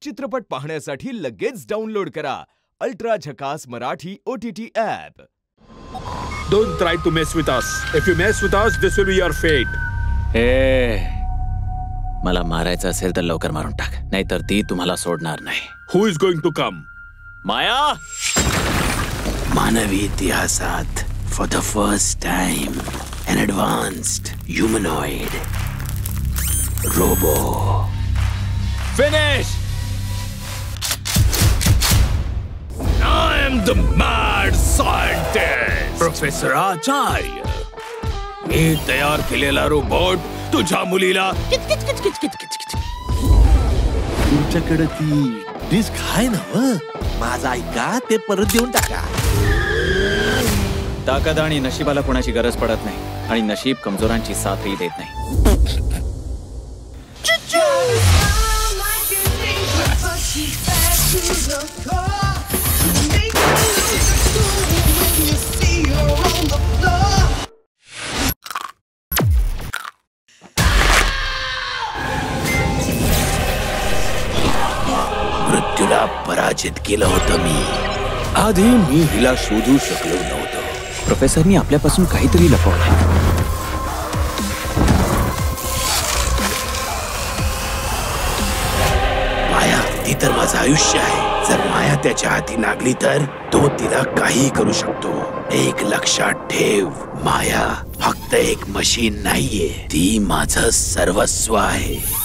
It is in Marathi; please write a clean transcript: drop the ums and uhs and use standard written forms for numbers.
चित्रपट पाहण्यासाठी लगेच डाउनलोड करा अल्ट्रा झकास Marathi OTT app. Don't try to mess with us. If you mess with us, this will be your fate. मला मारायचं असेल तर लवकर मारून टाक, नाहीतर ती तुम्हाला सोडणार नाही. Who is going to come? माया. मानवी इतिहासात for the first time an advanced humanoid robo. Finish! I am the mad scientist, Professor Acharya. मी तयार केलेला रोबोट तुझ्या मुलीला तुमच्याकडे ती डिस्क आहे ना? माझा ऐका, ते परत देऊन टाका. ताकद आणि नशिबाला कोणाची गरज पडत नाही, आणि नशीब कमजोरांची साथही देत नाही. मृत्यूला पराजित केलं होतं मी. आधी मी हिला शोधू शकलो नव्हतो. प्रोफेसरनी आपल्यापासून काहीतरी लपवलं. माया, ती तर माझं आयुष्य आहे. जर माया त्याच्या हाती लागली तर तो तिला काही करू शकतो. एक लक्षात ठेव, माया फक्त एक मशीन नाहीये, ती माझं सर्वस्व आहे.